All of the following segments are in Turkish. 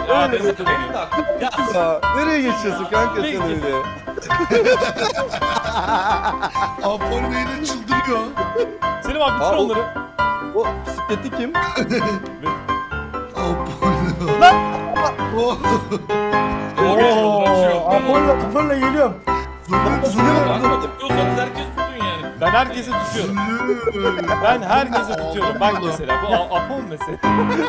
Abi benim de aklım. Ya nereye geçiyorsun kanka sen öyle? Apollo yine çıldırıyor. Selim abi bitir Aa, onları. O bisikleti kim? Apollo. Lan! Oh. Apollo geliyorum. Kanka tutuyorsanız herkes tutun yani. Ben herkesi tutuyorum. Ben herkesi tutuyorum. Bak mesela bu Apo mesela.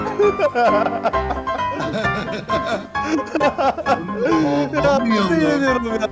Allah'ım Nasıl yandı. yeniyorum ya?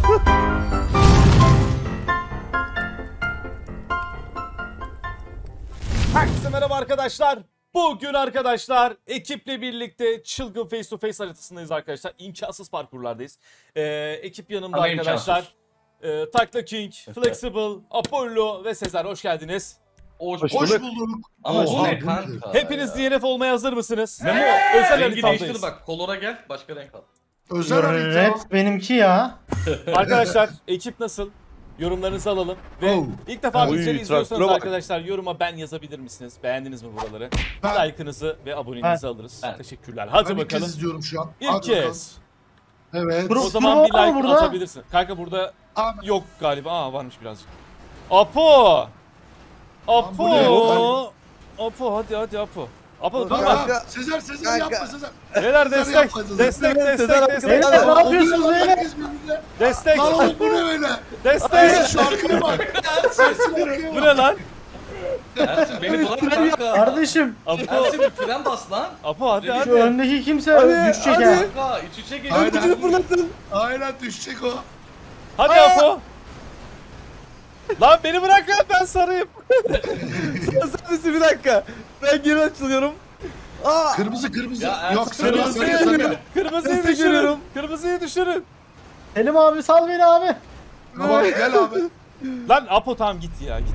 Herkese merhaba arkadaşlar. Bugün arkadaşlar ekiple birlikte çılgın face to face haritasındayız arkadaşlar. İmkansız parkurlardayız. Ekip yanımda Ama arkadaşlar. Takla King, Flexible, Apollo ve Sezer hoş geldiniz. Hoş bulduk. Ama bu Oha, ne bu kanka? Hepiniz DNF olmaya hazır mısınız? Memo özel rengi haritadayız. değiştir bak. Kolora gel. Başka renk al. Özel harita. Evet benimki ya. Arkadaşlar ekip nasıl? Yorumlarınızı alalım. Ve Oh. ilk defa Oy, bizleri izliyorsanız traktöre bak. arkadaşlar yoruma ben yazabilir misiniz? Beğendiniz mi buraları? Ben- Like'ınızı ve aboneliğinizi alırız. Ben. Teşekkürler. Hadi Ben ilk kez bakalım. izliyorum şu an. İlk Hadi bakalım. kez. Evet. Bro- O zaman bir var mı like burada? atabilirsin. Kanka burada Abi, yok galiba. Aa varmış birazcık. Apo! Apo! bu ne? Apo hadi Apo. Apo dur Kanka. bak. Kanka. Sezer yapma Sezer. Beyler destek. yapma, Sezer. Destek Sezer destek arkadaşlar. destek. Beyler ne yapıyorsunuz Oluyor, beyler? herkes birbirine. Destek. Lan oğlum bu ne böyle? Destek. Şu arkaya bak. Bu ne lan? Ersin beni bırak kanka. Kardeşim Apo. Ersin bir fren bas lan. Apo hadi şu hadi. öndeki kimse Hadi, düşecek hadi. ha. Kanka iç içe Aynen. geliyor. Ödülü fırlatın. Aynen düşecek o. Hadi Apo. Lan beni bırak lan ben sarayım. Sen misin bir dakika? Ben geri açılıyorum. Aa! Kırmızı. Ya Ersin, Yok sarı kırmızı sarı yanıyor. sarı. Kırmızıyı Destek düşürün. veriyorum. Kırmızıyı düşürün. Selim abi sal beni abi. Tamam gel abi. Lan Apo tamam git ya git.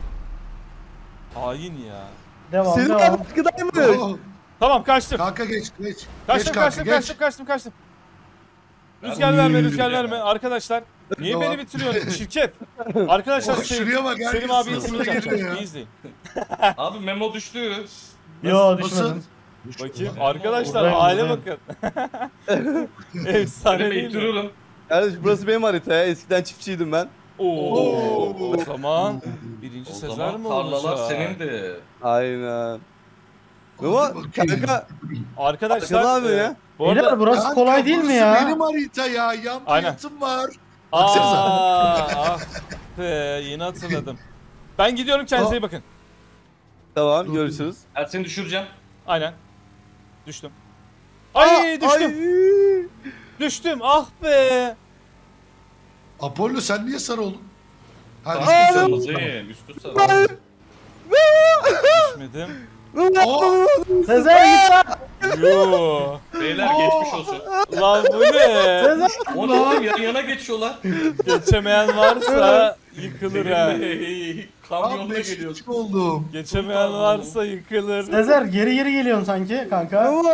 Hain ya. Devam Senin devam. arkadaymış. Oh. Tamam kaçtım. Kanka geç. Kaçtım. Rüzgar Oy. verme rüzgar verme arkadaşlar. Niye Tamam. beni bitiriyorsun şirket? Arkadaşlar Oh, şuraya bak, Selim herkes abiyi sırasına sinirleneceğim. geliyor ya. İyi izleyin. Abi Memo düştü. Yo Nasıl? düşmedim. Bakayım arkadaşlar Buradayım, hale buradayım. bakın. Efsane Seni değil mi? ittiriyorum. Kardeş burası benim harita ya. Eskiden çiftçiydim ben. Oo. O zaman birinci O Sezer zaman mi tarlalar olacak? senindi. Aynen. Ama Hadi bakayım. kanka Arkadaşlar Arkada abi ya. Bu arada Beyler burası Kanka, kolay değil mi burası ya? Benim harita ya. Yan Aynen. hayatım var. ah be yeni hatırladım. Ben gidiyorum kendinize iyi bakın. Tamam Dur, görüşürüz. Ersin'i düşüreceğim. Aynen. Düştüm. Ay düştüm. Ay. Düştüm. Ah be. Apollo sen niye sarı oldun? Ha, Üstü düştün sen. sarılazayım. Üstü sarılazayım. Düşmedim. Oh. Sezer git lan. Yoo. Beyler geçmiş olsun. Lan bu ne? Sezer. O ne oğlum yan yana geçiyorlar. Geçemeyen varsa yıkılır ha. Hey, Lan kamyonda geliyor. 5. oldum. Geçemeyen varsa yıkılır. Sezer geri geliyorsun sanki kanka. Ama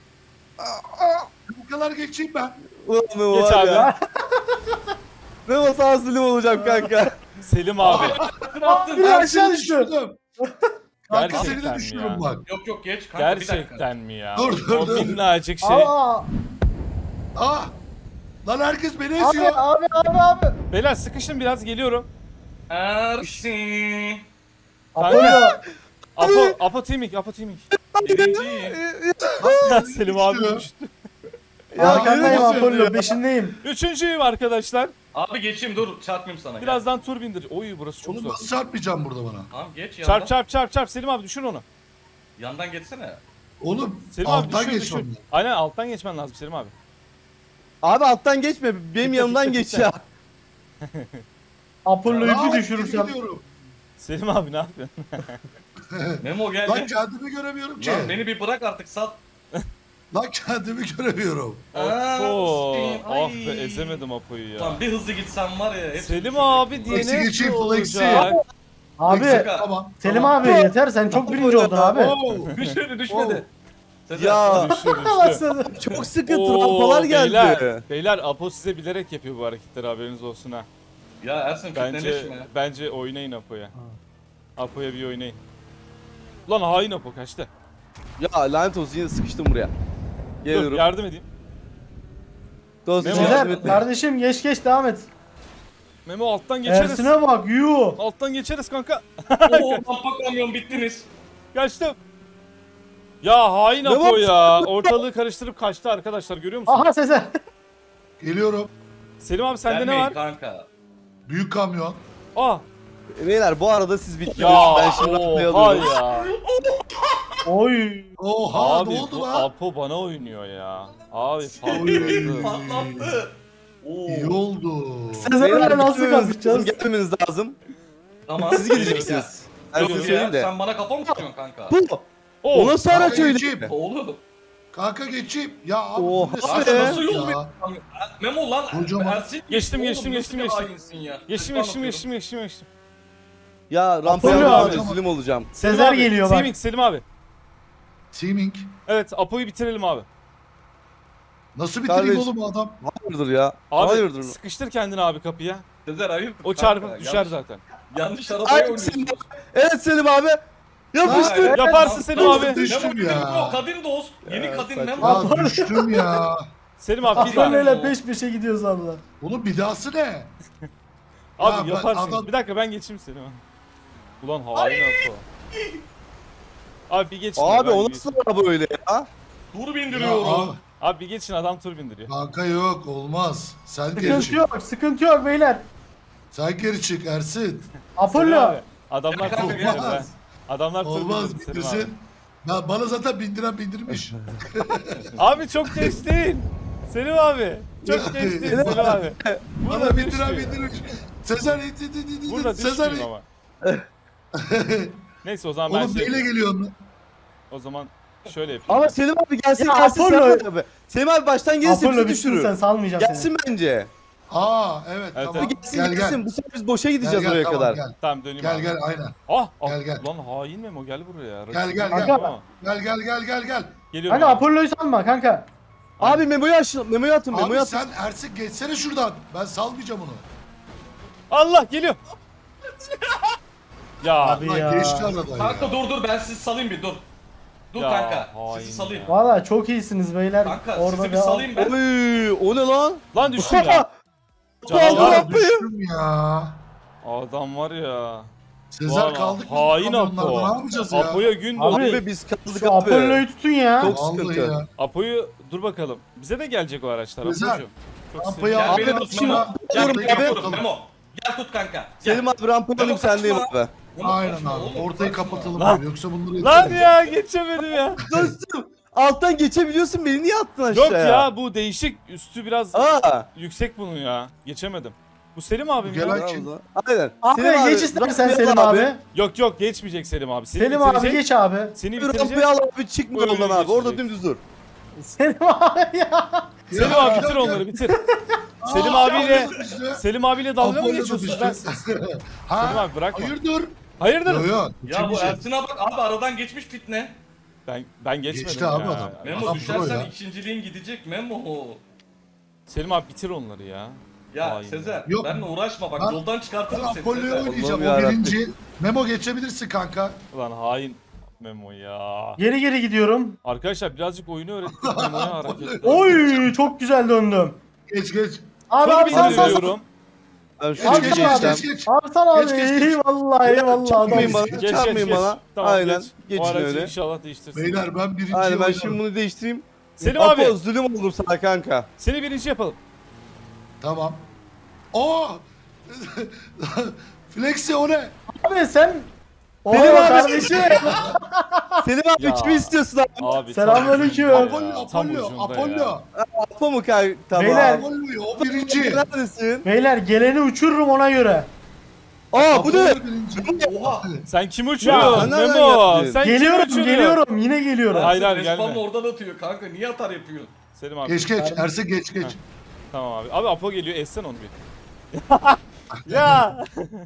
Bu kadar geçeyim ben. ulan Memo Geç var abi. ya. Memo sağ Selim olacağım kanka. Selim abi. Attın. Bir Ben aşağı seni düştü. düşürdüm. Kanka seni Gerçekten de mi düşürürüm ya? bak. Yok geç kanka bir dakika. Gerçekten mi ya? Dur, O dur. minnacık şey. Aa, Ah. Lan herkes beni abi eziyor. abi. Beyler sıkıştım biraz geliyorum. Ersin. Apollo. Apo teaming. Birinci. Selim abi düştü. düştü. Arkandayım beni Apollo eziyor. peşindeyim. Üçüncüyüm arkadaşlar. Abi geçeyim dur çarpmayayım sana. Birazdan tur bindir. Oy burası çok Oğlum zor. nasıl çarpmayacağım burada bana? Tamam geç yandan. Çarp. Selim abi düşür onu. Yandan geçsene. Oğlum Selim abi alttan düşür. geçmem lazım. Aynen alttan geçmen lazım Selim abi. Abi alttan geçme. Benim yanımdan geç ya. Apollo'yu Aa, bir düşürürsem. gidiyorum. Selim abi ne yapıyorsun? Memo gel. Lan kendimi göremiyorum ki. Lan beni bir bırak artık sal. Lan kendimi göremiyorum. Apo. Ersin, Ah ay. be ezemedim Apo'yu ya. Lan bir hızlı gitsen var ya. hepsi Selim düşecek. abi diye Flexi ne geçeyim, flexi. olacak? Abi Eksik, tamam. Selim tamam. abi yeter sen çok birinci oldun abi. Oo. Düşmedi. Sezer, Ya Düştü. çok sıkıntı Oo, rampalar geldi. Beyler Apo size bilerek yapıyor bu hareketleri haberiniz olsun ha. Ya Ersin fitneleşme. Bence oynayın Apo'ya. Apo'ya bir oynayın. Lan hain Apo kaçtı. Ya lanet olsun yine sıkıştım buraya. Dur Geliyorum. yardım edeyim. Dostum Memo. yardım Sezer et. kardeşim geç devam et. Memo alttan geçeriz. Ersin'e bak yuh. Alttan geçeriz kanka. Oo rampa kamyon bittiniz. Kaçtım. Ya hain Memo. Apo ya. Ortalığı karıştırıp kaçtı arkadaşlar, görüyor musun? Aha Sezer. Geliyorum. Selim abi sende ne Gelmeyin var? kanka. Büyük kamyon. Aa. Beyler bu arada siz bittiniz. Ya Ben şimdi rampayı oha alıyorum. ya. Oy. Oha Abi ne oldu bu lan? Apo bana oynuyor ya. Abi Oy. patladı. Patlattı. İyi oldu. Sezer'le nasıl Sizin kapışacağız? gelmemeniz lazım. Tamam. Siz gideceksiniz. Ben size Yok söyleyeyim ya, de. sen bana kafa mı tutuyorsun kanka? Bu. Oo. O nasıl araç Kanka öyle? geçeyim. Oğlum. Kanka geçeyim. Ya abi. Oha bu ne be. saçma Nasıl yol ya? bir... Memo lan. Kocaman. Ersin. Geçtim, Oğlum, geçtim, nasıl geçtim, bir geçtim. hainsin ya? Geçtim Lütfen geçtim atıyorum. geçtim. Ya rampaya Apollo alıyorum abi. üzülüm olacağım. Selim Sezer abi, geliyor bak. Teaming Selim abi. Teaming. Evet Apo'yu bitirelim abi. Nasıl bitireyim Kardeş. oğlum adam? Hayırdır ya? Abi Hayırdır. sıkıştır kendini abi kapıya. Sezer hayır. O çarpıp düşer zaten. Yanlış arabaya Ay oynuyorsun. Selim. Evet Selim abi. Yapıştır. Hayır. Yaparsın Selim Memo abi. düştüm Memo ya. Memo kadın dost. Yeni kadın saçma. Memo. Ya düştüm ya. Selim abi bir daha. Apollo'yla peş peşe gidiyoruz abla. Bunun bir dahası ne? Abi Ya ben yaparsın. adam- Bir dakika ben geçeyim Selim abi. Ulan hain Apo. Abi bir geçin. Abi ben o bir nasıl geçeyim. araba öyle ya? Tur Ya bindiriyorum. abi, Abi bir geçin, adam tur bindiriyor. kanka yok olmaz. Sen geri Sıkıntı çık. yok, sıkıntı yok beyler. Sen geri çık Ersin. Selim Apollo. abi, adamlar tur bindiriyor. Olmaz. be. Adamlar tur Olmaz bindiriyor Selim abi. bilirsin. Ya bana zaten bindiren bindirmiş. Abi çok geçtin. Selim abi. Çok geçtin Selim abi. Burada Bana bindiren düştü. bindirmiş. Sezer Burada Sezer düştüm ama. Neyse o zaman ben Oğlum şey, neyle geliyorsun? o zaman şöyle yapayım. Ama Selim abi gelsin Ya gelsin Apollo- Selim abi. Selim abi baştan gelirse Apollo bizi bitsin düşürür. sen, salmayacağım seni. Gelsin bence. Aa evet, Evet, tamam. evet. Gelsin Gel gel. gelsin. Bu sefer biz boşa Gel gideceğiz gel oraya tamam, kadar. gel. Tamam döneyim Gel abi. gel aynen. Ah, Gel, gel. Lan hain Memo gel buraya. Gel, gel, Rakip gel. ama. Gel gel gel gel gel. Geliyorum Hani abi. Apollo'yu salma kanka. Abi Memo'yu açın. Memo'yu atın. Memo'yu Abi atın. sen Ersin geçsene şuradan. Ben salmayacağım onu. Allah geliyor. Ya Abi Lan ya. geçti arada ya. Kanka dur ben sizi salayım bir dur. Dur Ya, kanka. hain Sizi salayım. ya. Valla çok iyisiniz beyler. Kanka Orada sizi bir devam. salayım ben. Oy, o ne lan? lan düştüm ya. Kaldı Canavar. lan. Düştüm ya. Adam var ya. Sezer Vallahi kaldık biz hain kamyonlarda. Apo. Ne yapacağız ya? Apo'ya gün Abi, doğdu. Abi biz kaldık Şu abi. Apollo'yu tutun ya. Çok Vallahi sıkıntı. ya. Apo'yu dur bakalım. Bize de gelecek o araçlar Güzel. Apo'cuğum. Çok Rampayı sevdim. Gel Abi, beni bak tut şimdi- Memo. Gel Alıyorum beni abi. tutuyorum Memo. Gel tut kanka. Selim abi rampa alayım sendeyim abi. Aynen kaçma abi. oğlum, Ortayı kaçma. kapatalım Lan. abi. Yoksa bunları Lan yetişemeyiz. ya geçemedim ya. Dostum alttan geçebiliyorsun beni niye attın aşağıya? Yok ya bu değişik. Üstü biraz Aa. yüksek bunun ya. Geçemedim. Bu Selim abim Gel ya. lan. Aynen. Abi Selim geç istersen rampayı Selim al abi. Yok geçmeyecek Selim abi. Seni Selim abi bitirecek. geç abi. Seni Bir bitirecek. rampayı al abi çıkma Öyle yoldan abi. Orada geçecek. dümdüz dur. Selim abi ya. Selim Ya, abi gel, bitir gel. onları bitir. Selim Aa, abiyle Apollo da düştü. Selim abiyle dalga mı Apollo da geçiyorsunuz düştü. lan siz? Selim Ha? abi bırakma. Hayırdır? Hayırdır? Yok yok. Ya bu Üçüncü. Ersin'e bak abi aradan geçmiş fitne. Ben geçmedim Geçti ya. abi adam. Memo Adam düşersen pro ya. ikinciliğin gidecek Memo. Selim abi bitir onları ya. Ya Hain. Sezer Yok. benimle uğraşma bak Ben- yoldan Ben çıkartırım seni Apollo'yu Sezer. oynayacağım. Allah'ım O yarabbim. birinci. Memo geçebilirsin kanka. Ulan hain Memo ya. Geri geri gidiyorum. Arkadaşlar birazcık oyunu öğrettik Memo'ya hareketler. Oy çok güzel döndüm. Geç geç. Abi Tur abi sal sal sal. bindiriyorum. Ben Geç şunu Abi, geç tamam geç abi. geç geç. Abi sal abi. Geç, geç, geç. Eyvallah eyvallah Çarpmayın adam. bana. Geç geç Çarpmayın geç. bana. Tamam, Aynen. geç. Geçin O aracı öyle. inşallah değiştirsin. Beyler ben birinci Aynen ben oynuyorum. şimdi bunu değiştireyim. Selim Apo abi zulüm oldum sana kanka. seni birinci yapalım. Tamam. Oo! Flexi o ne? Abi sen. Oo Benim abi. kardeşim. Selim abi Ya. kimi istiyorsun abi? Abi Selamünaleyküm. tam ucunda Apollo, ya, tam Apollo, ucunda Apollo. ya. Apo mu kanka? Tamam. Beyler. Apollo, o birinci. Neredesin? Beyler geleni uçururum ona göre. Aa bu ne? Apollo birinci. Oha. Sen kimi uçuruyorsun Ya, nereden Memo? geldin? Sen Geliyorum kimi uçuruyorsun? geliyorum yine geliyorum. Hayır hayır Respawn'la gelme. oradan atıyor kanka niye atar yapıyorsun? Selim abi. Geç geç. Ersin geç geç. Tamam abi. Abi Apo geliyor. Essen onu bir. Ya.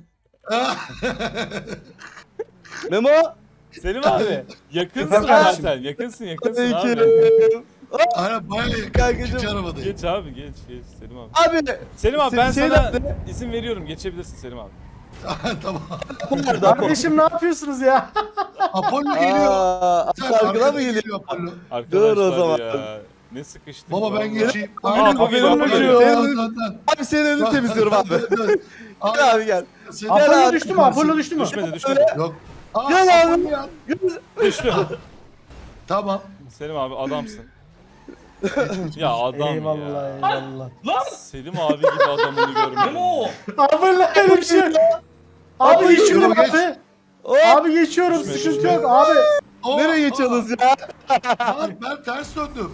Memo. Selim abi. Yakınsın Efendim? zaten. Yakınsın yakınsın abi. Aleyküm. Aynen bayağı yakın. Kankacığım. İkinci arabadayım. Geç abi geç geç Selim abi. Abi. Selim abi ben Şey sana nerede? izin veriyorum. Geçebilirsin Selim abi. Tamam. Apo nerede Apo? Kardeşim ne yapıyorsunuz ya? Apollo geliyor. Aa, Sen Apo arkadan arkada mı geliyor? Apollo? Arkadaşlar Dur o zaman. ya. Ne sıkıştık. Baba ben vallahi. geçeyim. Apo geliyor, Apo geliyor. Abi senin önünü temizliyorum abi. Abi, Gel abi gel. sen- Apollo abi. düştü mü? Apollo düştü mü? Düşmedi düşmedi. Yok. Aa, Gel abi. Apollo ya. Düştü. Tamam. Selim abi adamsın. Ya adam Eyvallah ya. eyvallah. Lan Selim abi gibi adamını görmedim. Memo. Apollo öyle bir şey. Abi geçiyorum geç. abi. Hop. Abi geçiyorum Düşme, sıkıntı düşme. yok abi. Nereye geçiyorsunuz ya? Lan ben ters döndüm.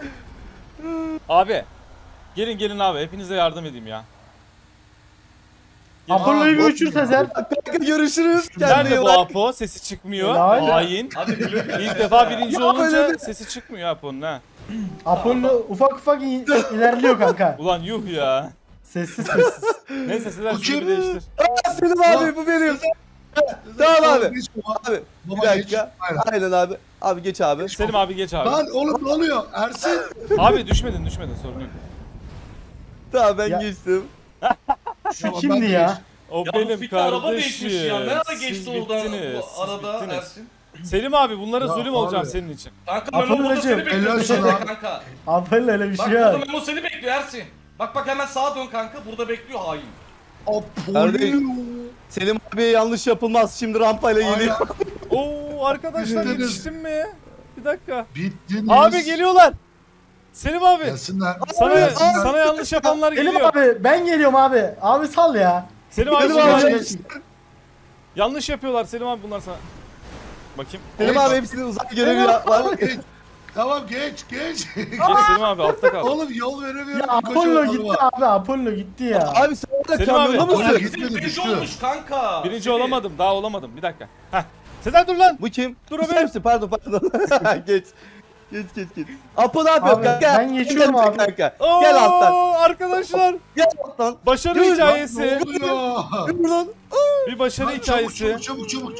Abi. Gelin abi hepinize yardım edeyim ya. Apollo'yu bir uçur Sezer. Kanka görüşürüz. Kendine Nerede iyi bu bak. Apo? Sesi çıkmıyor. Helal. Hain. Hadi gülüm. İlk defa birinci Ya olunca böyle- sesi çıkmıyor Apo'nun ha. Apollo ufak ufak ilerliyor kanka. Ulan yuh ya. Sessiz sessiz. Neyse Sezer Bu şunu bir kim? değiştir. Selim abi bu benim. Tamam abi. Geç baba. Abi bir Baba geç. dakika. Aynen. Aynen abi. Abi geç abi. Selim abi geç abi. Lan oğlum ne oluyor? Ersin. Abi düşmedin sorun yok. Tamam ben Ya- geçtim. Şu Tamam, kimdi ben ya? O Ya bu benim Fikri araba kardeşim. değişmiş ya. Ne ara Siz geçti oradan bittiniz, bu siz arada bittiniz. Ersin? Selim abi bunlara Ya zulüm abi. olacağım senin için. Kanka Memo burada Apollo'cum, seni bekliyor. helal Dışarıda sana. kanka. Apollo öyle bir Bak şey burada yok. Memo seni bekliyor Ersin. Bak hemen sağa dön kanka. Burada bekliyor hain. Kardeş. Apollo. Selim abiye yanlış yapılmaz. Şimdi rampayla geliyor. Oo arkadaşlar Bittiniz. yetiştim mi? Bir dakika. Bittiniz. Abi geliyorlar. Selim abi. Gelsinler. Sana Gelsinler. sana yanlış yapanlar Selim geliyor. abi ben geliyorum abi. Abi sal ya. Selim abi, Selim sana- abi. yanlış yapıyorlar Selim abi bunlar sana. Bakayım. Selim abi hepsinin uzak görevi var. Geç. Tamam geç. Geç Selim abi altta kal. Oğlum yol veremiyorum. Ya koca Apollo yolları gitti var. abi. Apollo gitti ya. Abi sen de Selim kamyonda abi. Apollo mısın? gitmedi, Senin birinci düştü. olmuş kanka. Birinci Seni- olamadım daha olamadım bir dakika. Heh. Sezer dur lan. Bu kim? Dur Bu abi. sen misin? Pardon. Geç. Geç. Apo ne yapıyor Abi, kanka? ben geçiyorum Gel abi. Kanka. Oo, Gel alttan. arkadaşlar. Gel alttan. Başarı Yürü lan, hikayesi. Ne oluyor? Dur buradan. Bir başarı Lan hikayesi. Çabuk.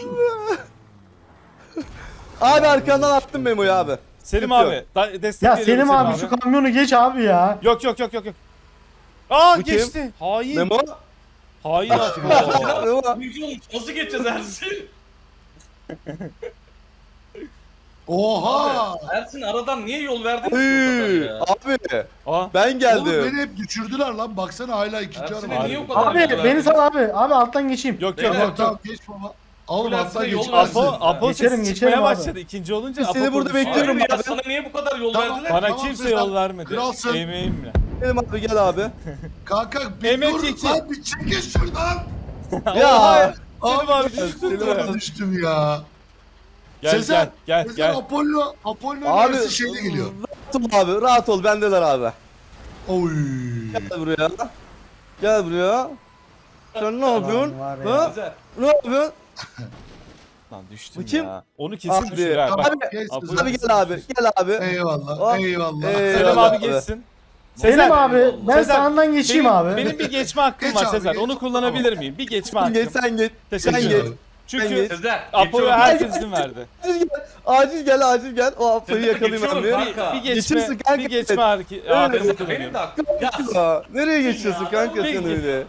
Abi arkandan attım Memo'yu abi. Selim Sıkıntı abi. Destek Ya veriyorum Selim abi şu kamyonu geç abi ya. Yok. Aa Bu kim? geçti. Hain. Memo. Hain Apo. Memo. Birinci olmuş. Nasıl geçeceğiz Ersin? Oha. Ersin aradan niye yol verdin ki Üy, o kadar ya? Abi Aa, ben Oğlum geldim. beni hep düşürdüler lan. Baksana hala ikinci Ersin'e araba. niye o kadar Abi yol verdin? beni sal abi. Abi alttan geçeyim. yok Beyler, yok. Tamam geç baba. Oğlum Ulan alttan size yol geç. versin. Apo Geçerim, sesi geçerim çıkmaya abi. başladı. İkinci olunca Biz seni Apo burada konuşuyor. bekliyorum. Hayır ya abi. sana niye bu kadar yol Tamam. verdiler? Bana Tamam, kimse Sezer. yol vermedi. Kralsın. Emeğimle. Selim abi gel abi. Kanka bir Emek dur iki. lan bir çekin şuradan. Ya. Selim abi düştüm düştün ya. mü? Düştüm ya. Gel Sezer, gel Sezer gel. Apollo Abi neresi şeyle geliyor. rahat ol abi. Rahat ol bendeler abi. Oy. Gel buraya. Gel buraya. Sen ne yapıyorsun? var ya. Ha? Güzel. Ne yapıyorsun? Lan düştüm Bu kim? ya. Onu kesin Abi, düşür ha. Bak. abi, Geç Apo- Sezer. Abi gel abi. Gel abi. Eyvallah. Hop. Eyvallah. Eyvallah. Selim abi abi. geçsin. Selim abi ben Sezer, sağından geçeyim abi. Benim bir geçme hakkım Geç var abi, Sezer. geç. Onu kullanabilir miyim? Bir geçme Sen hakkım. geç sen geç. Teşekkür Sen Geç geç. ederim. abi. Ben Çünkü geç. Sezer. Apo'ya geçiyorum. herkes izin verdi. Acil gel. O Apo'yu Sezer, yakalayayım ben geçiyorum bir. kanka. Bir geçme, Geçirsin kanka. bir geçme hakkı Benim de kullanıyorum. hakkım. Ya Ya, nereye geçiyorsun Ya, kanka ben- sen öyle?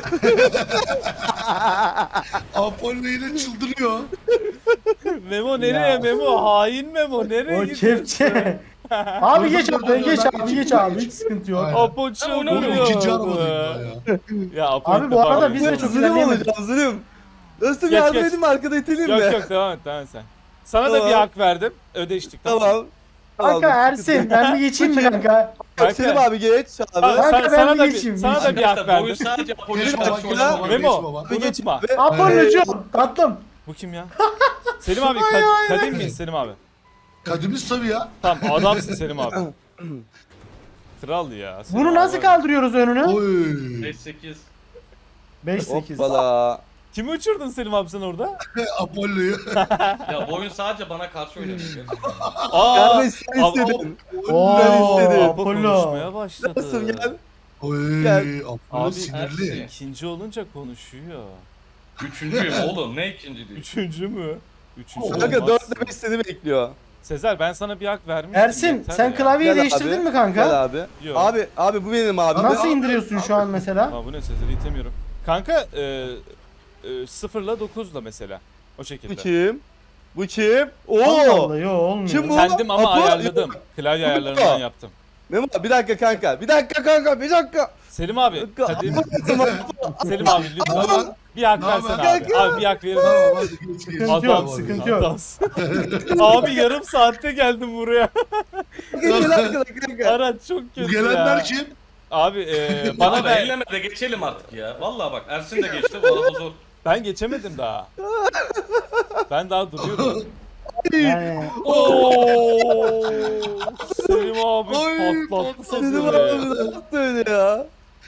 Apollo yine çıldırıyor. Memo nereye Ya. Memo? Hain Memo nereye O gidiyorsun? kepçe. Abi geç Dur, dur, abi dur, geç ben abi geç geçeyim, abi ben hiç sıkıntı yok. Aynen. Apo Oğlum çıldırıyor. ikinci arabadayım ya. Ya Apo Abi ilk bu defa arada beni biz de görüyor. çok Zulüm ilerleyemedik. olacağım zulüm. Dostum Geç, yardım geç. edeyim mi arkada itelim mi? Yok devam et sen. Sana da Tamam. bir hak verdim. Ödeştik Tamam. Kanka Ersin ben bir geçeyim mi kanka? Bak Selim abi geç abi. Aa, Kanka, ben sana bir da geçeyim, sana da bir hak Arkadaşlar bu oyun verdim. sadece Apollo'ya Geç baba, karşı geç oynanan baba, bir oyun. geç Memo. baba. Abi geç Unutma. abi. Apollo'cum tatlım. Bu kim ya? Selim abi kadim miyiz Selim abi? Kadimiz tabii ya. Tamam adamsın Selim abi. Kral ya. Selim Bunu nasıl abi. kaldırıyoruz önünü? Oy. 5-8. 5-8. Hoppala. Kimi uçurdun Selim abi sen orada? Apollo'yu. Ya bu oyun sadece bana karşı oynanıyor. Aa, Kardeş sen Abi- istedin. Oo, Ben istedim. Apo Apollo. konuşmaya başladı. Nasılsın gel. Oy. Gel. Apollo Abi, sinirli. Ersin. İkinci olunca konuşuyor. Üçüncüyüm oğlum ne ikinci değil. Üçüncü mü? Üçüncü Kanka olmaz. 4'le 5 seni bekliyor. Sezer ben sana bir hak vermiştim. Ersin yeter sen ya. klavyeyi Gel değiştirdin abi, mi kanka? Gel abi. Yok. Abi bu benim abi. Nasıl Abi, indiriyorsun şu an mesela? Aa, bu ne Sezer'i itemiyorum. Kanka 0'la 9'la mesela. O şekilde. Bu kim? Bu kim? Allah Oo! Allah yo olmuyor. Kim bu? Kendim ama Apo? ayarladım. Klavye ayarlarından Apo. yaptım. Memo bir dakika kanka. Bir dakika kanka. Bir dakika. Selim abi. Kadim. Apo. Selim abi lütfen. Bir hak Ne versene haber? abi. Abi bir hak verir misin? Tamam hadi geç geç. Sıkıntı yok, sıkıntı yok. Adamsın. Abi yarım saatte geldim buraya. Gel arkada kanka. Araç çok kötü Bu ya. gelenler kim? Abi bana Abi ver. elleme de geçelim artık ya. Vallahi bak Ersin de geçti bu araba zor. Ben geçemedim daha. Ben daha duruyorum. Yani Oo! Selim abi Ay, patlattı Dedim seni. abi nasıl öyle ya?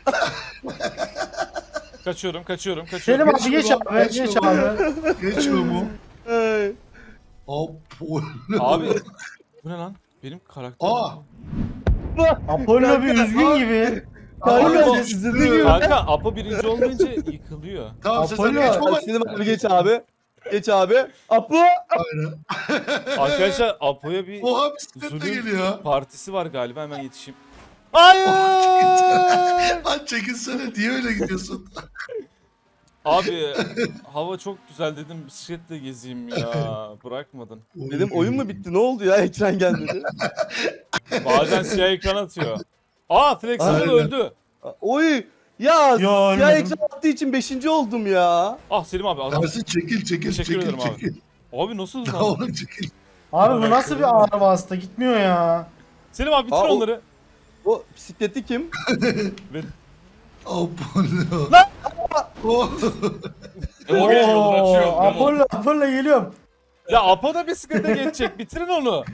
Kaçıyorum. Selim abi geç abi, geç abi. Geç mu? Ay. Apollo. Abi bu ne lan? Benim karakterim. Aa. Apollo bir üzgün gibi. Kanka Apollo. sizin gibi. Kanka Apo birinci olmayınca yıkılıyor. Tamam Sezer Apollo. geç baba. Selim abi geç abi. Geç abi. Apo. Aynen. Arkadaşlar Apo'ya bir Oha bisikletle zulüm geliyor. partisi var galiba, hemen yetişeyim. Hayır! Lan çekilsene diye öyle gidiyorsun. Abi hava çok güzel dedim, bisikletle gezeyim ya. Bırakmadın. Dedim oyun mu bitti? Ne oldu ya? Ekran gelmedi. Bazen siyah ekran atıyor. Aa Flexible Aynen. öldü. Oy. Ya Yo, siyah ölmedim. ekran attığı için 5. oldum ya. Ah Selim abi adam. Ersin çekil Teşekkür ederim abi. çekil. Abi nasıl Ya hızlandın? oğlum çekil. Abi bu nasıl bir ağır vasıta, gitmiyor ya. Selim abi bitir Aa, o- onları. O bisikleti kim? Ver. Apollo. Lan! Oh. Memo geç yolunu açıyor. Memo. Apollo geliyorum. Ya Apo da bisiklete geçecek, bitirin onu.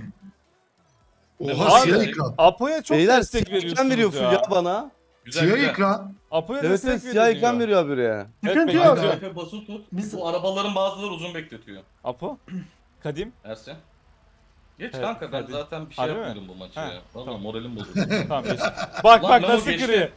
Oha Abi, siyah ekran. Apo'ya çok Beyler destek siyah ekran veriyorsunuz veriyor full ya. ya bana. Güzel Siyah güzel. ekran. Apo'ya Evet destek evet veriyor. siyah ekran veriyor abi ya. Sıkıntı ben yok. gidiyorum. Efe basılı tut. Biz- Bu arabaların bazıları uzun bekletiyor. Apo, Kadim. Ersin. Geç Evet, kanka ben hadi. zaten bir şey Harbi mi? yapmıyordum bu maçı Ha, ya. Valla tamam. moralim bozuldu. Tamam geç. Bak Lan bak Memo nasıl geçti. giriyor.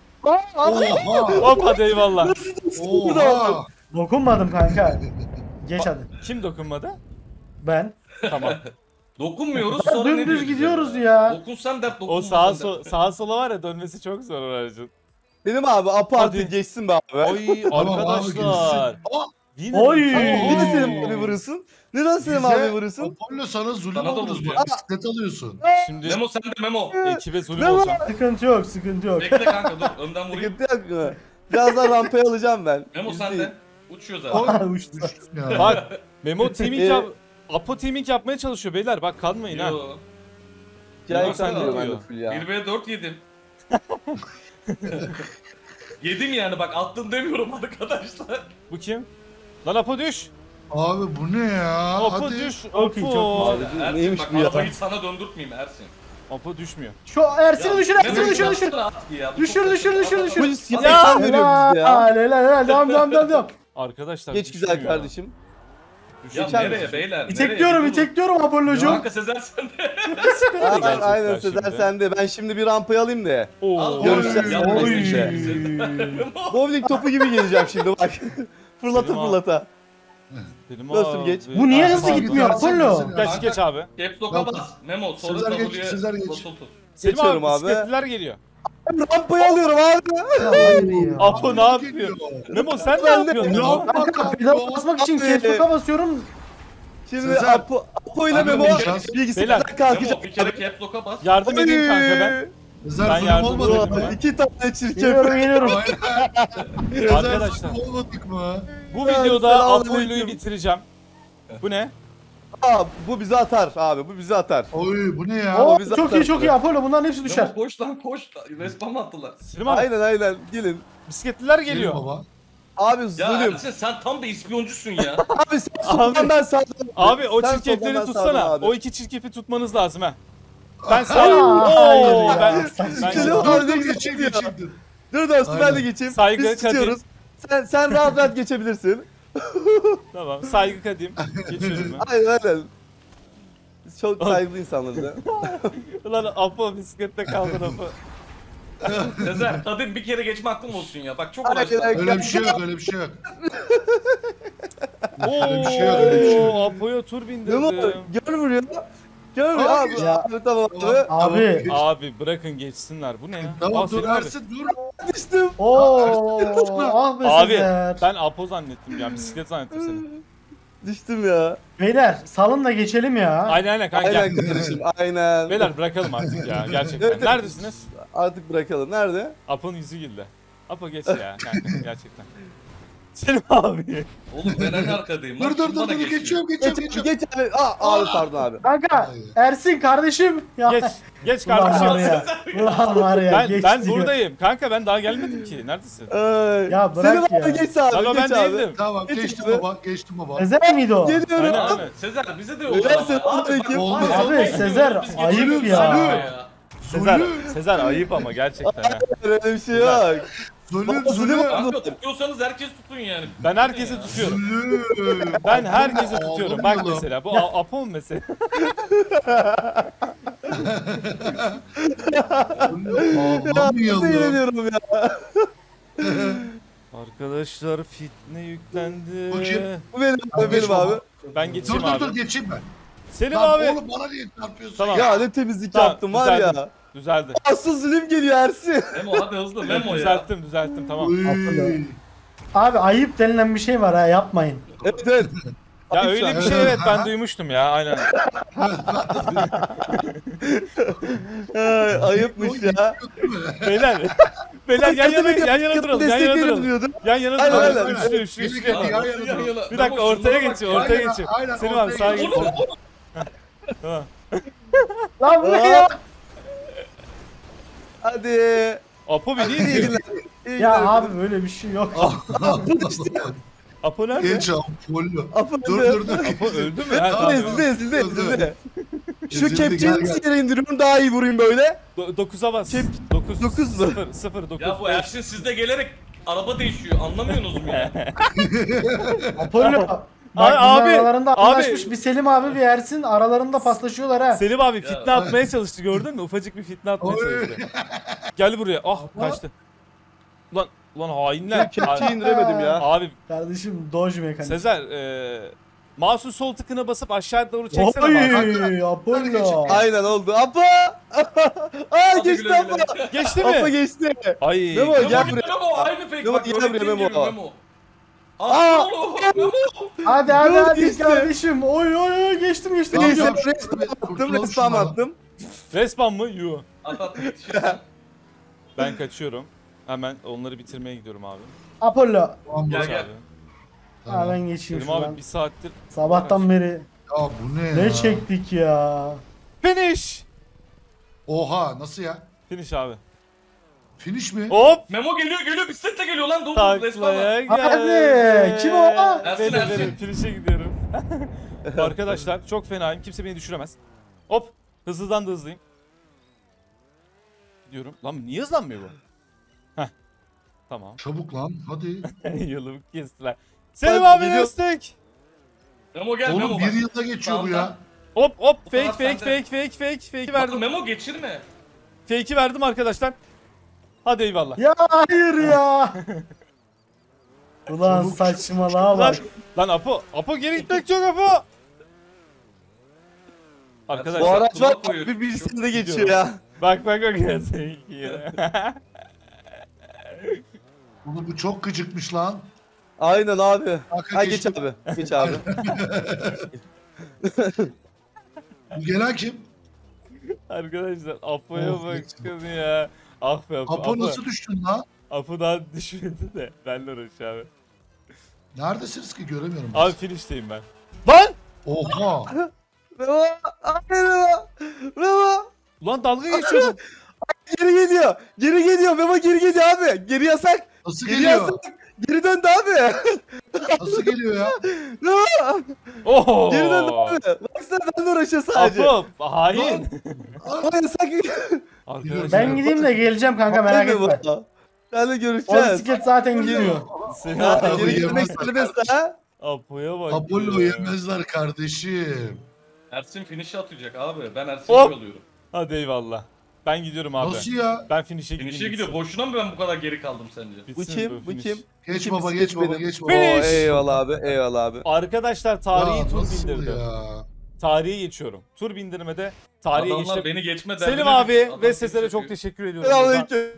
Oha. Hop hadi eyvallah. Oha. Dokunmadım kanka. Geç hadi. Kim dokunmadı? Ben. Tamam. Dokunmuyoruz sonra ne Dümdüz diyoruz gidiyoruz ya? ya. Dokunsan dert O dokunmasan sağa sola var ya, dönmesi çok zor aracın. Benim abi Apo Hadi. artık geçsin be abi. Oy Tamam abi, arkadaşlar. geçsin. Aa, Yine Oy. Neden Selim abi vurursun? Neden Selim bize abi vurursun? Apollo sana zulüm Sana da oluruz vuruyor. bak. Bisiklet alıyorsun. Şimdi Memo sen de Memo. ekibe zulüm Memo. olacağım. Sıkıntı yok, sıkıntı yok. Bekle kanka dur önden vurayım. Sıkıntı yok mu? Birazdan rampaya alacağım ben. Memo sen İzleyin. de. Uçuyor zaten. Aa, uçtu. Ya. Bak Memo teaming yap. Apo teaming yapmaya çalışıyor beyler, bak kalmayın ha. Yo. Siyah Memo ekran sen diyor ne ben de diyor? full ya. 1v4 yedim. Yedim yani bak attım demiyorum arkadaşlar. Bu kim? Lan Apo düş. Abi bu ne ya? Apo Hadi. düş. Çok iyi, çok Apo. Abi, Ersin neymiş bak bu ya? arabayı sana döndürtmeyeyim Ersin. Apo düşmüyor. Şu Ersin'i düşür, Ersin'i Memo, düşür, biraz düşür. sonra at ya, bu Düşür, çok düşür, saçma. düşür, düşür. Full siyah Ya. ekran veriyor bize ya. Helal, devam. Arkadaşlar Geç güzel düşmüyor. kardeşim. Ya Geçer nereye misin? beyler? İtekliyorum, nereye? itekliyorum Apollo'cum. Kanka Sezer sen de. Aynen, gelecekler aynen Sezer şimdi. sende. Ben şimdi bir rampayı alayım da. Oo. Al, Görüşeceğiz. Oy. Oy. Bowling topu gibi geleceğim şimdi bak. fırlata Selim abi. fırlata. Selim Dostum, abi. geç. Bu niye Aa, hızlı pardon. gitmiyor Apollo? Geç abi. Caps Lock'a bas. Memo sonra Sezer geç, W'ye Sezer geç. basılı tut. Selim Geçiyorum abi abi. bisikletliler geliyor. Rampayı alıyorum abi. Hayır ya. Apo ne yapıyor? Memo sen ne Ben de- yapıyorsun? Ne Memo? yapmak Pedal abi? basmak için Abi. caps lock'a basıyorum. Şimdi Sezer. Apo ile Abi, Memo konuşacağız. bilgisayardan kalkacak. Memo bir kere Caps Lock'a bas. Yardım edeyim kanka ben. Sezer Ben zulüm yardımcı olmadık olayım mı? ya. İki tane çirkef. Geliyorum. Sezer Arkadaşlar. zulüm olmadık mı? Bu Ya, videoda selamünaleyküm. Apollo'yu bitireceğim. Bu ne? Aa, bu bizi atar abi. Bu bizi atar. Oy bu ne ya? Oo, bize çok iyi, çok iyi Apollo. Bunların hepsi düşer. Memo koş lan koş. Respawn attılar. Selim abi Aynen gelin. bisikletliler Gelin geliyor. baba. Abi Ya zulüm. Ersin sen tam bir ispiyoncusun ya. Abi sen soldan ben sağdan. Abi o Sen çirkefleri soldan, ben tutsana. sağdan abi. O iki çirkefi tutmanız lazım ha. Ben Aa, sağ. hayır Oo, ya. ben Selim Dur abi dur ne geçeyim ya? geçeyim dur. Dur dostum ben de Aynen. geçeyim. Saygı, Biz tutuyoruz. Sen rahat geçebilirsin. Tamam. Saygı Kadim. Geçiyorum ben. Aynen. Biz çok saygılı insanlarız ha. Ulan Apo bisiklette kaldın Apo. Sezer kadın bir kere geçme hakkım olsun ya. Bak çok Aynen, uğraştım. aynen. Öyle bir şey yok öyle bir şey yok. Öyle bir şey yok, öyle bir şey yok. Apo'ya tur Memo bindirdim. gör vuruyor. Gör vuruyor Abi abi. ya. Abi tamam abi. Abi. Abi bırakın geçsinler. Bu ne ya? Tamam Aa, dur Selim abi. Ersin dur. Düştüm. Oo, ah be Abi Sezer. ben Apo zannettim ya. Bisiklet zannettim seni. Düştüm ya. Beyler salın da geçelim ya. Aynen kanka. Aynen kardeşim aynen. Beyler bırakalım artık ya gerçekten. Evet. Neredesiniz? Artık bırakalım. Nerede? Apo'nun yüzü güldü. Apo geç ya kanka gerçekten. Selim abi. Oğlum ben en arkadayım. lan, Dur kim bana geçiyor? geçiyorum. Geç abi. Abi pardon abi. Kanka Ersin kardeşim. Ya. Geç Ulan var kardeşim. ya. Ulan var ya. Ben geçti. buradayım. Kanka ben daha gelmedim ki. Neredesin? Ya bırak Selim ya. abi geç abi. Lan o ben geç abi. değildim. Tamam Geç geçtim abi. baba. Geçtim baba. Sezer miydi o? Geliyorum. Aynen Abi. aynen. Sezer bize de Öyle yolla ama. Selamünaleyküm. Oldu. Abi, Sezer, ayıp ya. Sezer ayıp ama gerçekten ha. Öyle bir şey yok. Zulüm Baba, zulüm. Kanka tutuyorsanız herkes tutun yani. Ben herkesi tutuyorum. Zulüm. Ben herkesi tutuyorum. Aldım Bak yolu. mesela bu Apo mu mesela? Ağlam mı Nasıl yanıyor? yeniliyorum ya? Arkadaşlar fitne yüklendi. Bu kim? Bu benim Abi, abi. Benim geç abi. baba. Ben Dur geçeyim dur abi. dur geçeyim ben. Selim Lan abi. oğlum bana niye çarpıyorsun Tamam. ya? Ya ne temizlik Tamam, yaptım var düzeldim. ya. Düzeldi. Asıl zulüm geliyor Ersin. Memo hadi hızlı Memo ya. Düzelttim tamam. Uy. Abi ayıp denilen bir şey var ha yapmayın. Evet evet. Ya Ayıp öyle şu bir an. şey evet ben duymuştum ya aynen. Ayıpmış ya. Beyler. Beyler yan yana Kadın duralım. Yan destek yana verin duralım. diyordum. Yan yana Aynen, duralım. aynen. Üçlü Yürü üçlü. gel ya yanına. Bir dakika ortaya geçiyor ortaya geçiyor. Aynen, Selim abi ortaya sağa geç. geçiyor. Tamam. Lan bu ne ya? Hadi. Apo beni İyi izliyor. günler. İyi Ya günler. abi böyle bir şey yok. Apo nerede? Geç ampulü. Apo Dur öldü. dur dur. Apo öldü mü? Ha, Abi tamam. ezildi. Şu Ezildi, kepçeyi gel, nasıl yere indiriyorum daha iyi vurayım böyle. 9'a bas. Çep- 9 dokuz mu? 0 9. Ya bu Ersin sizde gelerek araba değişiyor. Anlamıyorsunuz mu ya? Apollo. Bak Abi, abi, aralarında abi. anlaşmış bir Selim abi bir Ersin aralarında paslaşıyorlar ha. Selim abi fitne atmaya çalıştı gördün mü? Ufacık bir fitne atmaya Oy. çalıştı. Gel buraya. Ah kaçtı. Ulan hainler. Kepçeyi indiremedim ya. Abi Kardeşim Doge mekanik. Sezer mouse'un sol tıkına basıp aşağı doğru çeksene mouse'u. Oy Apollo. Aynen oldu. Apo. Geçti güle Apo. güle. Geçti Apo mi? geçti. Ay. Memo, Memo gel gel buraya. Memo aynı fake Memo, bak. gel öğrettiğim buraya, Memo. gibi Memo. Aa! Aa Memo. Hadi Dur, hadi geçti. kardeşim. Oy geçtim. Tamam, Neyse tamam, respawn attım. Respawn mı? Yuh. At yetişirsen. Ben kaçıyorum. Hemen onları bitirmeye gidiyorum abi. Apollo. Tamam, Gel, Geç gel. abi. Ha ben geçeyim Selim abi şuradan. bir saattir. Sabahtan beri Ya bu ne ya? ne çektik ya. Finish. Oha nasıl ya? Finish abi. Finish mi? Hop. Memo geliyor bisikletle geliyor lan. Dur resmen Taklaya var. geldi. Hadi, kim o? Ersin, Benim, Ersin. finish'e gidiyorum. Arkadaşlar çok fenayım. Kimse beni düşüremez. Hop. Hızlıdan da hızlıyım. Gidiyorum. Lan niye hızlanmıyor bu? Heh. Tamam. Çabuk lan hadi. Yolumu kestiler. Selim Bak, abi gidiyor. destek. Memo gel Memo Oğlum bak. bir yılda geçiyor bu ya. Hop hop fake Tamam, fake sen de. fake Bak, verdim. Memo geçirme. Fake'i verdim arkadaşlar. Hadi eyvallah. Ya hayır ya. Ulan Çabuk, saçmalığa Lan, bak. lan Apo geri gitmek çok Apo. Bu Arkadaşlar araç var Buna koyuyor. bir birisinde geçiyor ya. bak Oğlum bu çok gıcıkmış lan. Aynen abi. Hakikaten Ha geç geçti. abi. Geç abi. Bu gelen kim? Arkadaşlar Apo'ya Oh, bakın ya. Ah be Apo nasıl düştün lan? Apo daha düşmedi de benle uğraşıyor abi. Neredesiniz ki göremiyorum. Abi finish'teyim ben. Lan! Oha. Bravo. Hayır bravo. Bravo. Ulan dalga geçiyordum. Geri geliyor. Geri geliyor. Memo geri geliyor abi. Geri yasak. Nasıl Geri geliyor? yasak. Geri döndü abi. Nasıl geliyor ya? Bravo. Oho! Geri döndü abi. Baksana benimle uğraşıyor sadece. Apo hain. Ama yasak. Arkadaşlar Ben gideyim de geleceğim kanka merak Değil mi etme. bu? Benle O görüşeceğiz. bisiklet zaten gidiyor. Senin Ha, Abi, geri gitmek yemez. serbest ha. Apo'ya bak. Apollo ya. yemezler kardeşim. Ersin finish'e atacak abi. Ben Ersin'i Hop. alıyorum. Hadi eyvallah. Ben gidiyorum abi. Nasıl ya? Ben finish'e gideyim. Finish'e gidiyor. Boşuna mı ben bu kadar geri kaldım sence? Bu kim? Bu finish. kim? Geç Kim baba bisiklet geç baba benim? geç baba. Finish. Eyvallah abi. Eyvallah abi. Arkadaşlar tarihi Ya tur nasıl bindirdim. ya? Tarihe geçiyorum. Tur bindirmede tarihe Adamlar geçtim. beni geçme Selim derdine abi düştü. Adam ve Sezer'e finish çok yapıyor. teşekkür ediyorum. Selamünaleyküm.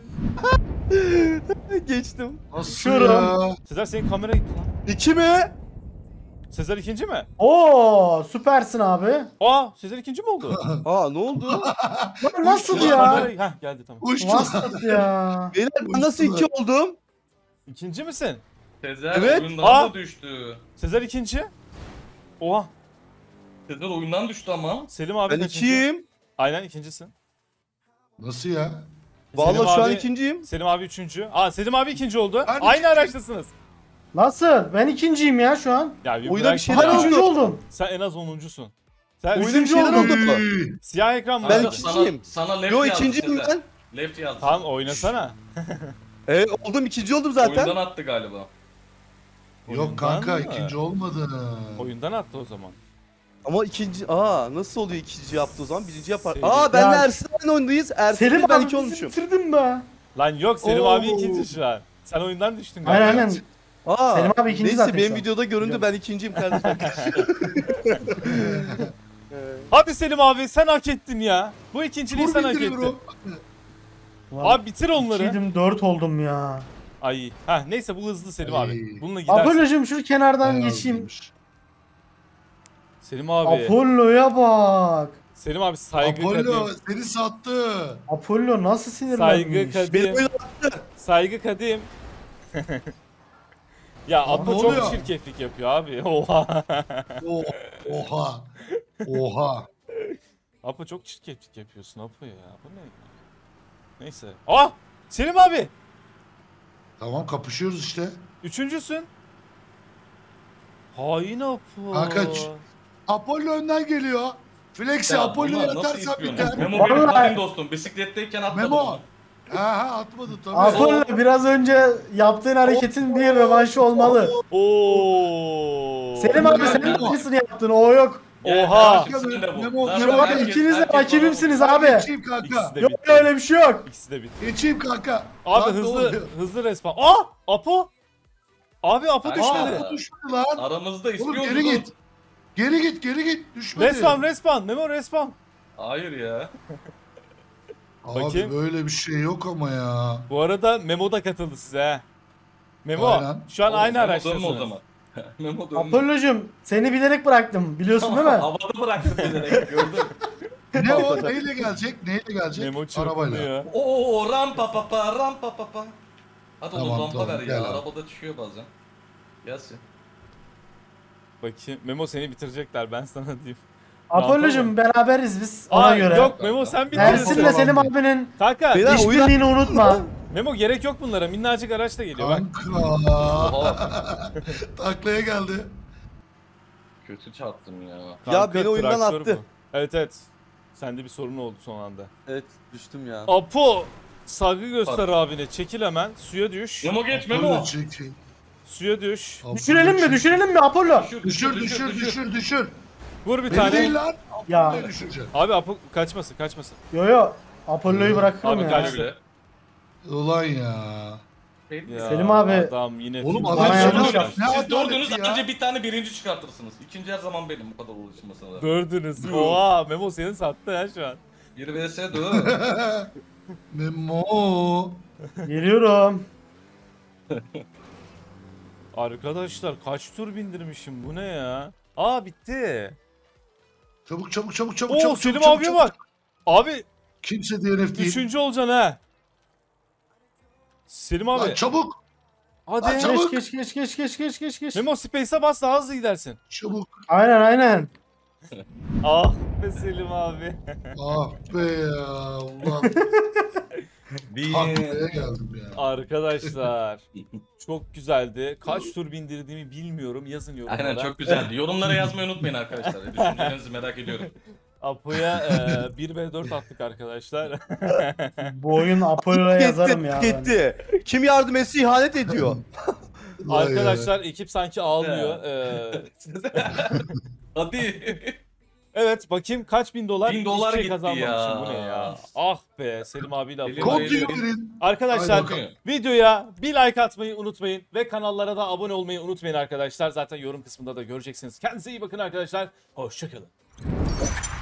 Geçtim. Nasıl Şurum. ya? Sezer senin kamera gitti lan. İki mi? Sezer ikinci mi? Oo süpersin abi. Aa Sezer ikinci mi oldu? Aa ne oldu? Lan nasıl ya? Kamera- Heh geldi tamam. Uçtu. Nasıl ya? Beyler ben nasıl 2 oldum? İkinci misin? Sezer Evet. oyundan Aa. da düştü. Sezer ikinci. Oha. Sezer oyundan düştü ama. Selim abi Ben kaçıncı? 2'yim. Aynen ikincisin. Nasıl ya? Vallahi Selim şu an abi- ikinciyim. Selim abi üçüncü. Aa Selim abi ikinci oldu. Ben Aynı ikinci. araçtasınız. Nasıl? Ben ikinciyim ya şu an. Ya bir Oyunda bırak bir şeyler ya. Ben oldu. üçüncü oldum. Sen en az 10'uncusun. Sen Oyunda bir üçüncü şeyler oldun. oldu mu? Siyah ekran mı? Ben vardı? ikinciyim. Sana left Yo yazdı ikinciyim Sezer. ben. Left yazdı. Tamam oynasana. Oldum ikinci oldum zaten. Oyundan attı galiba. Yok kanka Oyundan mı? ikinci olmadı. Oyundan attı o zaman. Ama ikinci nasıl oluyor ikinci yaptı o zaman birinci yapar. Selim. Benle Ya- Ersin aynı oyundayız. Ersin Selim ben abi 2 bizi olmuşum. bitirdin be. Lan yok Selim Oo. abi ikinci şu an. Sen oyundan düştün galiba. Aynen aynen. Selim abi ikinci neyse zaten benim şu an. videoda göründü ben ikinciyim kardeşim. Hadi Selim abi sen hak ettin ya. Bu ikinciliği Tur sen hak bindiriyor ettin. Ulan, Abi bitir onları. 2'ydim 4 oldum ya. Ay. Ha neyse bu hızlı Selim Ay. abi. Bununla gidersin. Apollo'cum şu kenardan Bayağı geçeyim. uzunmuş. Selim abi. Apollo'ya bak. Selim abi saygı Apollo kadim. seni sattı. Apollo nasıl Saygı sinirlenmiş. Benim kadim. oyun Saygı kadim. Ya Abi Apo ne çok oluyor? çirkeflik yapıyor abi. Oha. Oha. Oha. Apo çok çirkeflik yapıyorsun Apo ya. Bu ne? Neyse. Ah! Selim abi. Tamam kapışıyoruz işte. Üçüncüsün. Hain Apo. Kaç? Apollo önden geliyor. Flex'i Ya Apollo'ya bunlar nasıl atarsan ispiyonaj? biter. Memo benim Vallahi- kadim dostum. Bisikletteyken atmadım Memo. onu. Ha atmadı tabii. Apollo biraz önce yaptığın hareketin bir rövanşı olmalı. Oo. Selim abi sen de Memo. aynısını yaptın. O yok. Gel Oha. kardeşim, sen de bu. Memo, Zaten Memo, herkes- ikiniz de herkes rakibimsiniz bana abi. Geçeyim kanka. İkisi de Yok bitti. öyle bir şey yok. İkisi de bitti. Geçeyim kanka. Abi Lan ne hızlı oluyor? hızlı respawn. Aa! Apo. Abi Apo Aa, düşmedi. Aa düşmedi lan. Aramızda Oğlum ispiyoncu geri dur. git. Geri git geri git. Düşmedi. Respawn. Memo respawn. Hayır ya. Abi Bakayım. böyle bir şey yok ama ya. Bu arada Memo da katıldı size he. Memo Aynen. şu an Oğlum, aynı Memo dönme araçtasınız. o zaman. Memo dönme. Apollo'cum seni bilerek bıraktım. Biliyorsun değil mi? Havada bıraktım bilerek gördüm. Ne o? Neyle gelecek? Neyle gelecek? Memo Arabayla. çırpınıyor. Oo rampa papa rampa papa. Hadi Tamam, oğlum rampa tamam, ver ya. gel abi. Arabada çıkıyor bazen. Gelsin. Bakayım Memo seni bitirecekler ben sana diyeyim. Apollo'cum beraberiz biz ona Aa, göre. yok Memo sen bitirdin. Ersin'le Selim abinin Kanka Beyler, işbirliğini unutma. Memo gerek yok bunlara minnacık araç da geliyor bak. Kanka. Oha. Taklaya geldi. Kötü çarptım ya. Kanka, beni oyundan traktör attı. bu. Evet. Sende bir sorun oldu son anda. Evet düştüm ya. Apo saygı göster abine çekil hemen suya düş. Memo geç Memo. Apollo çekeyim. Suya düş. Apollo Düşürelim mi? çek. Düşürelim mi Apollo? Düşür. Vur bir Beni tane. değil lan. Ya Apollo'yu düşüreceksin. Abi Apo kaçmasın. yo yo. Apollo'yu bırakırım Abi ya. kaç- Güle Ulan ya. Ya, Selim abi. Adam yine Oğlum film- adam Bana sana yanlış bak. yaptı. Ne Siz adalet dördünüz ya. anca bir tane birinci çıkartırsınız. İkinci her zaman benim bu kadar ulaşılmasına. Dördünüz. Oha Memo seni sattı ya şu an. 1 vs 4. Memo. Geliyorum. Arkadaşlar kaç tur bindirmişim bu ne ya? Aa bitti. Çabuk. Oo Selim abiye bak. Abi Kimse DNF değil. üçüncü olacaksın ha. Selim abi. Lan çabuk. Hadi. Lan çabuk. Geç. Memo Space'e bas daha hızlı gidersin. Çabuk. Aynen. Ah be Selim abi. Ah be ya. Ulan taklaya geldim ya. Arkadaşlar çok güzeldi. Kaç tur bindirdiğimi bilmiyorum. Yazın yorumlara. Aynen çok güzeldi. Yorumlara yazmayı unutmayın arkadaşlar. Düşüncelerinizi merak ediyorum. Apo'ya 1 ve 4 attık arkadaşlar. Bu oyun Apollo'ya yazarım ya. ben. Gitti. Kim yardım etse ihanet ediyor. Vay ya. Arkadaşlar ekip sanki ağlıyor. Hadi. Evet bakayım kaç bin dolar? 1000 dolar Hiçbir şey gitti kazanmamışım. ya. Bu ne ya? Ah be Selim abiyle Apo. Selim Kod abi- diyor verin. Arkadaşlar Hadi bakalım. videoya bir like atmayı unutmayın ve kanallara da abone olmayı unutmayın arkadaşlar. Zaten yorum kısmında da göreceksiniz. Kendinize iyi bakın arkadaşlar. Hoşçakalın.